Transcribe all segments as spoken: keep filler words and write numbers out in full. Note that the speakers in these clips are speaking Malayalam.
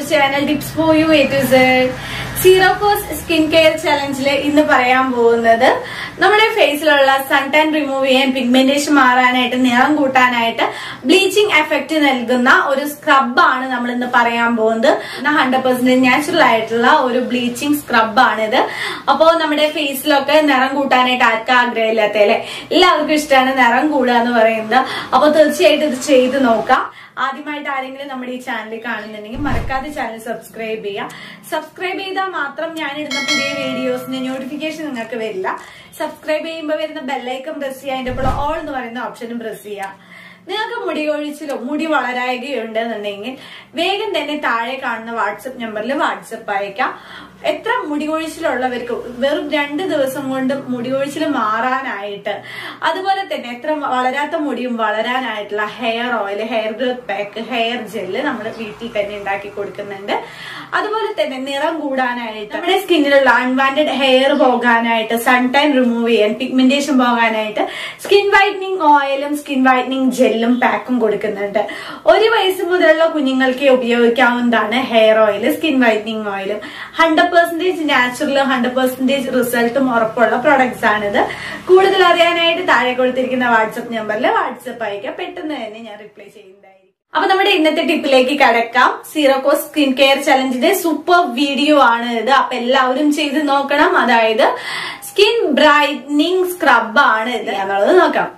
Channel tips for you A to Z. Zero cost skin care ചലഞ്ചില് ഇന്ന് പറയാൻ പോകുന്നത് നമ്മുടെ ഫേസിലുള്ള സൺ ടാൻ റിമൂവ് ചെയ്യാൻ, പിഗ്മെന്റേഷൻ മാറാനായിട്ട്, നിറം കൂട്ടാനായിട്ട് ബ്ലീച്ചിങ് എഫക്ട് നൽകുന്ന ഒരു സ്ക്രബാണ് നമ്മൾ ഇന്ന് പറയാൻ പോകുന്നത്. ഹൺഡ്രഡ് പെർസെന്റ് നാച്ചുറൽ ആയിട്ടുള്ള ഒരു ബ്ലീച്ചിങ് സ്ക്രബാണിത്. അപ്പോ നമ്മുടെ ഫേസിലൊക്കെ നിറം കൂട്ടാനായിട്ട് ആർക്കും ആഗ്രഹമില്ലാത്ത അല്ലെ, എല്ലാവർക്കും ഇഷ്ടമാണ് നിറം കൂടുക എന്ന് പറയുന്നത്. അപ്പൊ തീർച്ചയായിട്ടും ഇത് ചെയ്ത് നോക്കാം. ആദ്യമായിട്ട് ആരെങ്കിലും നമ്മുടെ ഈ ചാനൽ കാണുന്നുണ്ടെങ്കിൽ മറക്കാതെ ചാനൽ സബ്സ്ക്രൈബ് ചെയ്യുക. സബ്സ്ക്രൈബ് ചെയ്താൽ മാത്രം ഞാനിടുന്ന പുതിയ വീഡിയോസിന്റെ നോട്ടിഫിക്കേഷൻ നിങ്ങൾക്ക് വരില്ല. സബ്സ്ക്രൈബ് ചെയ്യുമ്പോൾ വരുന്ന ബെല്ലൈക്കൺ പ്രസ് ചെയ്യുക, അതിന്റെ കൂടെ ഓൾ എന്ന് പറയുന്ന ഓപ്ഷനും പ്രസ് ചെയ്യുക. നിങ്ങൾക്ക് മുടി കൊഴിച്ചിലോ മുടി വളരായകയുണ്ടെന്നുണ്ടെങ്കിൽ വേഗം തന്നെ താഴെ കാണുന്ന വാട്സപ്പ് നമ്പറിൽ വാട്സപ്പ് അയക്കാം. എത്ര മുടി കൊഴിച്ചിലുള്ളവർക്ക് വെറും രണ്ട് ദിവസം കൊണ്ട് മുടി കൊഴിച്ചിൽ മാറാനായിട്ട്, അതുപോലെ തന്നെ എത്ര വളരാത്ത മുടിയും വളരാനായിട്ടുള്ള hair oil, hair growth pack, hair gel നമ്മൾ വീട്ടിൽ തന്നെ ഉണ്ടാക്കി കൊടുക്കുന്നുണ്ട്. അതുപോലെ തന്നെ നിറം കൂടാനായിട്ട്, നമ്മുടെ സ്കിന്നിലുള്ള അൺവാന്റഡ് ഹെയർ പോകാനായിട്ട്, സൺ ടാൻ റിമൂവ് ചെയ്യാൻ, പിഗ്മെന്റേഷൻ പോകാനായിട്ട് സ്കിൻ വൈറ്റനിങ് ഓയിലും സ്കിൻ വൈറ്റനിങ് ജെല്ലും പാക്കും കൊടുക്കുന്നുണ്ട്. ഒരു വയസ്സ് മുതലുള്ള കുഞ്ഞുങ്ങൾക്ക് ഉപയോഗിക്കാവുന്നതാണ് ഹെയർ ഓയിൽ, സ്കിൻ വൈറ്റനിങ് ഓയിലും. Hundred percentage natural, hundred percentage റിസൾട്ടും ഉറപ്പുള്ള പ്രൊഡക്ട്സ് ആണിത്. കൂടുതൽ അറിയാനായിട്ട് താഴെ കൊടുത്തിരിക്കുന്ന വാട്സപ്പ് നമ്പറിൽ വാട്സപ്പ് അയക്കാം. പെട്ടെന്ന് തന്നെ ഞാൻ റിപ്ലൈ ചെയ്യുന്നതായിരിക്കും. അപ്പൊ നമ്മുടെ ഇന്നത്തെ ടിപ്പിലേക്ക് കടക്കാം. സീറോ കോസ് സ്കിൻ കെയർ ചലഞ്ചിന്റെ സൂപ്പർ വീഡിയോ ആണ് ഇത്. അപ്പൊ എല്ലാവരും ചെയ്ത് നോക്കണം. അതായത് സ്കിൻ ബ്രൈറ്റനിങ് സ്ക്രബ് ആണ് ഇത് എന്നുള്ളത് നോക്കാം.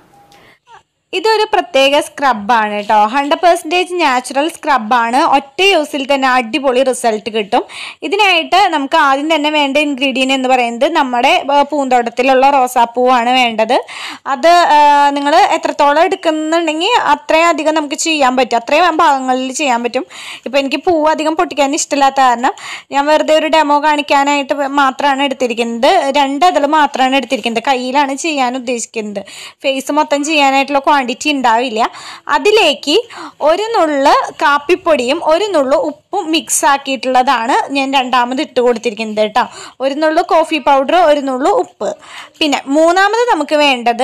ഇതൊരു പ്രത്യേക സ്ക്രബാണ് കേട്ടോ. ഹൺഡ്രഡ് പെർസെൻറ്റേജ് നാച്ചുറൽ സ്ക്രബാണ്. ഒറ്റ യൂസിൽ തന്നെ അടിപൊളി റിസൾട്ട് കിട്ടും. ഇതിനായിട്ട് നമുക്ക് ആദ്യം തന്നെ വേണ്ട ഇൻഗ്രീഡിയൻറ്റ് എന്ന് പറയുന്നത് നമ്മുടെ പൂന്തോട്ടത്തിലുള്ള റോസാപ്പൂവാണ് വേണ്ടത്. അത് നിങ്ങൾ എത്രത്തോളം എടുക്കുന്നുണ്ടെങ്കിൽ അത്രയും അധികം നമുക്ക് ചെയ്യാൻ പറ്റും, അത്രയും ഭാഗങ്ങളിൽ ചെയ്യാൻ പറ്റും. ഇപ്പം എനിക്ക് പൂവ് അധികം പൊട്ടിക്കാൻ ഇഷ്ടമില്ലാത്ത കാരണം ഞാൻ വെറുതെ ഒരു ഡെമോ കാണിക്കാനായിട്ട് മാത്രമാണ് എടുത്തിരിക്കുന്നത്. രണ്ട് അതിൽ മാത്രമാണ് എടുത്തിരിക്കുന്നത്. കയ്യിലാണ് ചെയ്യാൻ ഉദ്ദേശിക്കുന്നത്. ഫേസ് മൊത്തം ചെയ്യാനായിട്ടുള്ള ക്വാണ്ടിറ്റി ഉണ്ടാവില്ല. അതിലേക്ക് ഒരു നുള്ള് കാപ്പിപ്പൊടിയും ഒരു നുള്ളു ഉപ്പും മിക്സ് ആക്കിയിട്ടുള്ളതാണ് ഞാൻ രണ്ടാമത് ഇട്ട് കൊടുത്തിരിക്കുന്നത് കേട്ടോ. ഒരു നുള്ളു കോഫി പൗഡർ, ഒരു നുള്ളു ഉപ്പ്. പിന്നെ മൂന്നാമത് നമുക്ക് വേണ്ടത്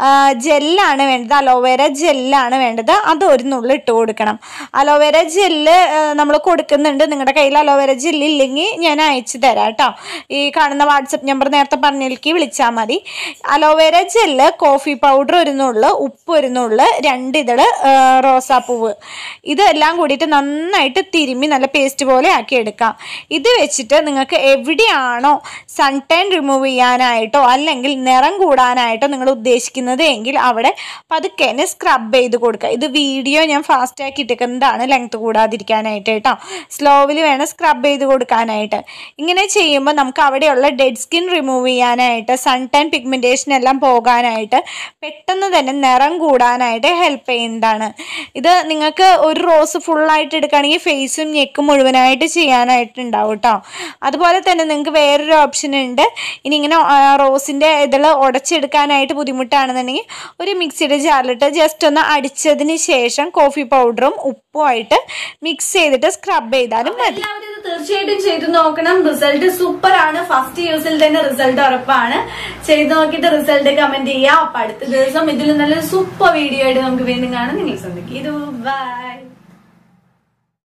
ജെല്ലാണ് വേണ്ടത്. അലോവേര ജെല്ലാണ് വേണ്ടത്. അത് ഒരു നുള്ളു ഇട്ട് കൊടുക്കണം. അലോവേര ജെല്ല് നമ്മൾ കൊടുക്കുന്നുണ്ട്. നിങ്ങളുടെ കയ്യിൽ അലോവേര ജെല്ല് ഇല്ലെങ്കിൽ ഞാൻ അയച്ചു തരാം കേട്ടോ. ഈ കാണുന്ന വാട്സപ്പ് നമ്പർ നേരത്തെ പറഞ്ഞതിലേക്ക് വിളിച്ചാൽ മതി. അലോവേര ജെല്ല്, കോഫി പൗഡർ ഒരു നുള്ളു, ഉപ്പ് ഒരു നുള്ളു, രണ്ട് ഇതള് റോസാപ്പൂവ്, ഇതെല്ലാം കൂടിയിട്ട് നന്നായിട്ട് തിരുമ്മി നല്ല പേസ്റ്റ് പോലെ ആക്കി എടുക്കാം. ഇത് വെച്ചിട്ട് നിങ്ങൾക്ക് എവിടെയാണോ സൺ ടാൻ റിമൂവ് ചെയ്യാനായിട്ടോ അല്ലെങ്കിൽ നിറം കൂടാനായിട്ടോ നിങ്ങൾ ഉദ്ദേശിക്കുന്നത് എങ്കിൽ അവിടെ പതുക്കെ തന്നെ സ്ക്രബ് ചെയ്ത് കൊടുക്കുക. ഇത് വീഡിയോ ഞാൻ ഫാസ്റ്റ് ആക്കി ഇട്ടിരിക്കുന്നതാണ്, ലെങ്ത് കൂടാതിരിക്കാനായിട്ട് കേട്ടോ. സ്ലോവിൽ വേണം സ്ക്രബ് ചെയ്ത് കൊടുക്കാനായിട്ട്. ഇങ്ങനെ ചെയ്യുമ്പോൾ നമുക്ക് അവിടെയുള്ള ഡെഡ് സ്കിൻ റിമൂവ് ചെയ്യാനായിട്ട്, സൺ ടാൻ പിഗ്മെന്റേഷൻ എല്ലാം പോകാനായിട്ട്, പെട്ടെന്ന് തന്നെ നിറം കൂടാനായിട്ട് ഹെൽപ്പ് ചെയ്യുന്നതാണ്. ഇത് നിങ്ങൾക്ക് ഒരു റോസ് ഫുള്ളായിട്ട് എടുക്കുകയാണെങ്കിൽ ഫേസും നെക്കും മുഴുവനായിട്ട് ചെയ്യാനായിട്ടുണ്ടാവും കേട്ടോ. അതുപോലെ തന്നെ നിങ്ങൾക്ക് വേറൊരു ഓപ്ഷൻ ഉണ്ട്. ഇനി ഇങ്ങനെ റോസിൻ്റെ ഇതിൽ ഉടച്ചെടുക്കാനായിട്ട് ബുദ്ധിമുട്ടാണെന്നുണ്ടെങ്കിൽ ഒരു മിക്സിയുടെ ജാറിലിട്ട് ജസ്റ്റ് ഒന്ന് അടിച്ചതിന് ശേഷം കോഫി പൗഡറും ഉപ്പുമായിട്ട് മിക്സ് ചെയ്തിട്ട് സ്ക്രബ് ചെയ്താലും മതി. തീർച്ചയായിട്ടും ചെയ്ത് നോക്കണം. റിസൾട്ട് സൂപ്പർ ആണ്. ഫസ്റ്റ് യൂസിൽ തന്നെ റിസൾട്ട് ഉറപ്പാണ്. ചെയ്ത് നോക്കിയിട്ട് റിസൾട്ട് കമന്റ് ചെയ്യാം. അപ്പൊ അടുത്ത ദിവസം ഇതിൽ നല്ലൊരു സൂപ്പർ വീഡിയോ ആയിട്ട് നമുക്ക് വീണ്ടും കാണാം. നിങ്ങൾ ശ്രദ്ധിക്കും. ബൈ.